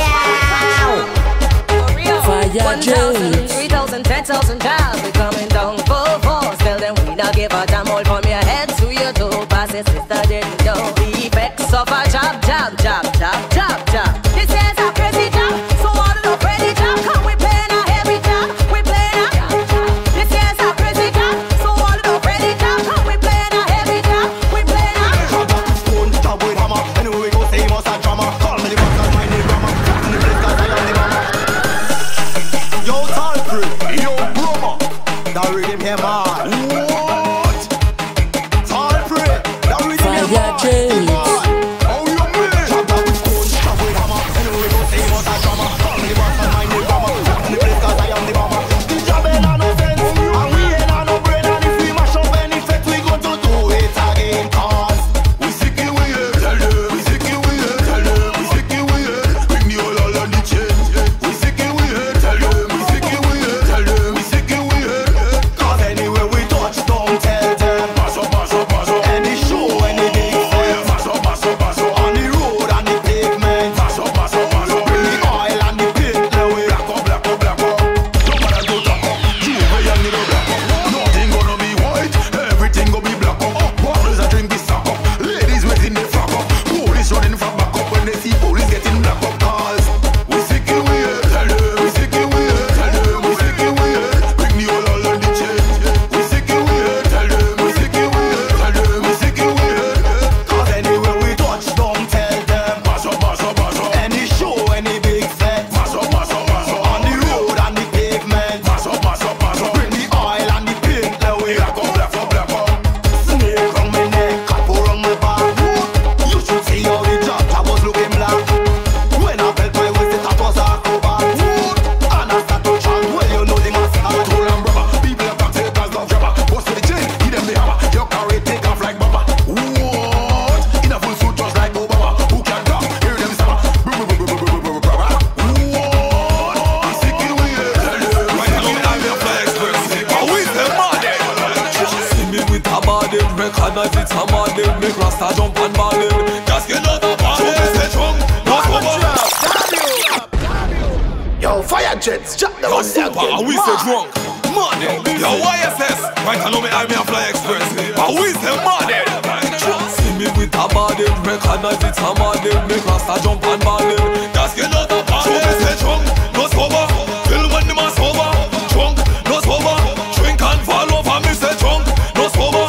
For real. Fire 1,000, 3,000, 10,000 jobs we coming down full force. Tell them we not give a damn all from your head to your toe. Pass it, sister, didn't know the effects of a job. This is a crazy job, so all of the crazy job come we playing a heavy job, we playing a. This is a crazy job, so all of the crazy job come we playing a heavy job, we playing a. Stone job with hammer. Anyway we go say must a drama. Call me the boss and my name drama. Cut in the place 'cause I am the mama. Yo, tall crew, yo, brother. That rhythm here, man. greenz. Recognize it's a model, make Rasta jump and ballin'. Just get out of ball. Show me stay strong, no over. Yo, fire jets, jack them Yo, on there super, and we say drunk. Money. Yo, YSS, right I know me, I me a fly express. And we say money. See me with a model, recognize it's a model, make Rasta jump and ballin'. Just get out of ball. Show me stay strong, no sober. Till when the man sober, drunk, no sober. Drink and fall over, me say drunk, no sober.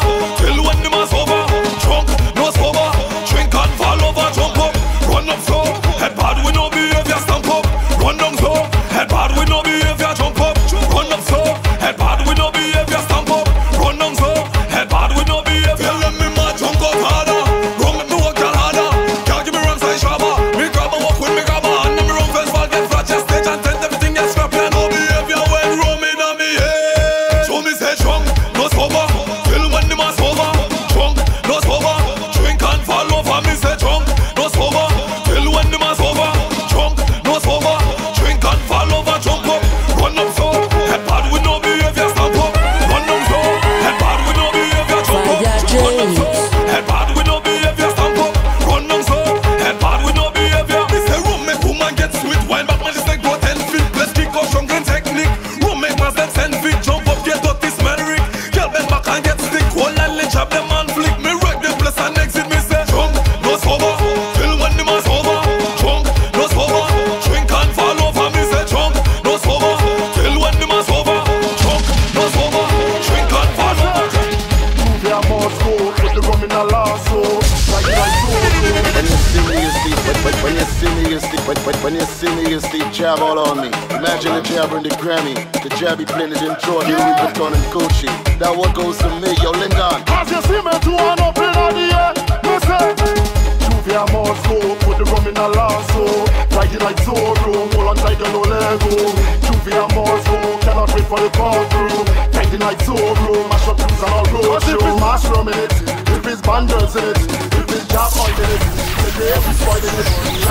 When you see me, you see jab all on me. Imagine the jabber in the Grammy, the jabby playing it in Jordan, Louis Vuitton and Gucci. That what goes to me, yo, Lingon. As you see me to one up in the air, me say Juvia must go, put the rum in a lasso. Ride it like Zorro, hold on tight and no Lego. Juvia must go, cannot wait for the call through. Ride it like Zorro, mash up things and all road. Cause if it's mushroom in it, if it's banders in it, if it's jab oil in it, the day we spoil in it.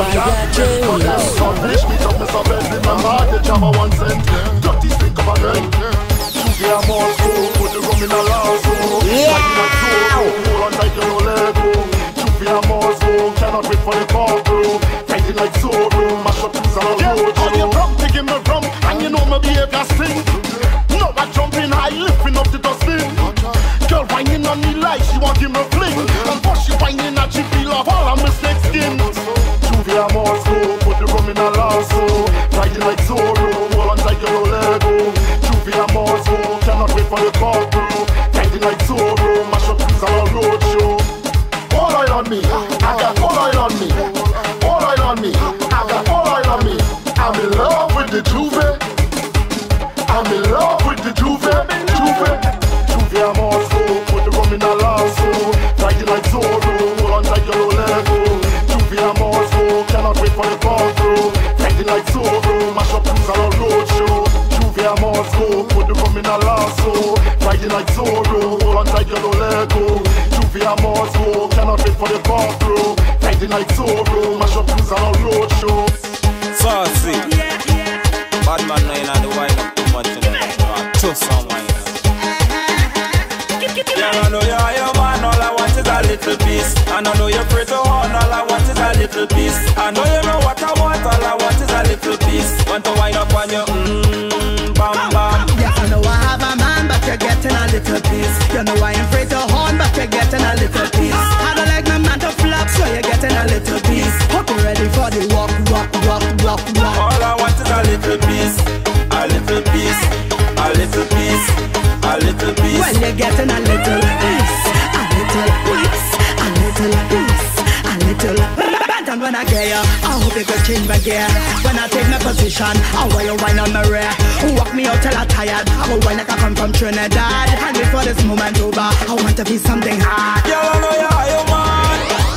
Don't wish me up, Mr. Benz, remember the jam of 1 cent. Dirty think of a gun. Juvia must go, put the rum in a lasso. Ride it like Zorro, hold on tight and no Lego. Juvia must go, cannot wait for the call through. Ride it like Zorro, mash up things and all road. On your rum, taking my rum, and you know my behavior stink. No, I jumping high, lifting up the dustbin. Girl whining on me like she want give me a fling. And what she whining at she feel of all her mistakes skin. Juvia must go, put the rum in a lasso. Riding like Zorro, hold on tight your Lego. Juvia must go, cannot wait for the call through. Riding like Zorro, mash up things on a road show. All oil on me, I got all oil on me. All oil on me, I got all oil on me. I'm in love with the Juve. I'm in love with the Juve. Juvia must go, put the rum in a lasso. Riding like Zorro, hold on tight for the bar crew. Friday night solo, mash up news and all road show. Saucy. Bad man no inna the wine up too much, you know. Toast some wine. Yeah, I know you're your man, all I want is a little piece. And I know you're free to horn, all I want is a little piece. I know you know what I want, all I want is a little piece. Want to wind up on your bam bam. Yeah, I know I have a man, but you're getting a little piece. You know I ain't free to horn, but you're getting a little piece. I don't like my man to flop, so you're getting a little piece. Hope you're ready for the walk, walk, walk, walk, walk. All I want is a little piece, a little piece, a little piece, a little piece. Well, you're getting a little piece, a little piece, a little piece, a little. And when I get ya, I hope you could change my gear. When I take my position, I want you wine on my rear. Walk me out till I'm tired. I will wine like I come from Trinidad. And before this moment over, I want to be something hard. Girl, I know you're your man,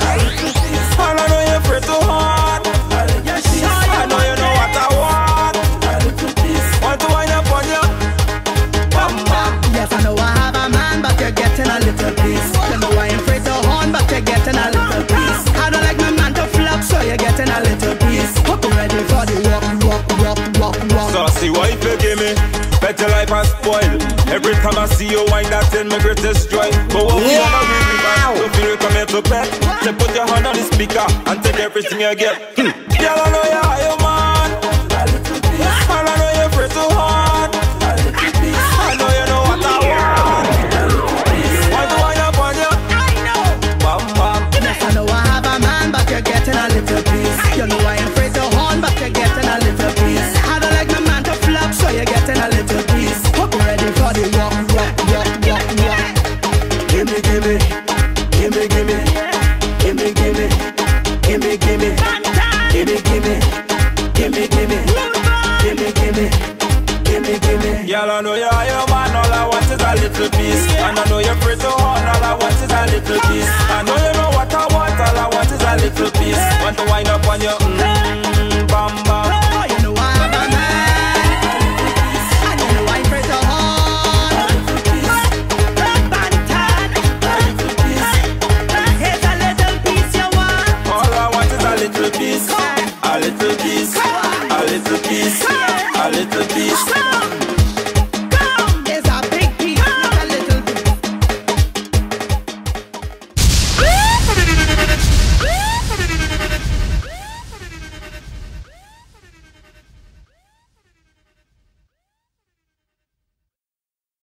and I know you're free to hard. I know you know what I want. Want to wind up on you? Bam bam. Yes, I know I have a man, but you're getting a little piece. You know I ain't free to horn, but you're getting a little piece. I don't like my man to flop, so you're getting a little piece. Hope you're ready for the walk, walk, walk, walk, walk. So see what you give me, bet your life has spoiled. Every time I see you wind, that's in my greatest joy. But what we wanna really want, so feel you come here to pet. So put your hand on the speaker and take everything you get. Girl, I know you're your man, and I know you're free to hard. I know you know what I want. Want to wind up on you? Bam bam. Yes, I know I have a man, but you're getting a little piece. You know I ain't free to horn, but you're getting a little piece. I don't like my man to flop, so you're getting a little piece. Hope you're ready for the walk, walk, walk, walk, walk. Gimme, gimme, gimme, gimme, gimme, gimme, gimme, gimme, gimme, gimme, gimme, gimme, gimme, gimme, gimme, gimme. Girl, I know you're your man, all I want is a little piece. And I know you're free to horn, all I want is a little piece. I know you know what I want, all I want is a little piece. Want to wind up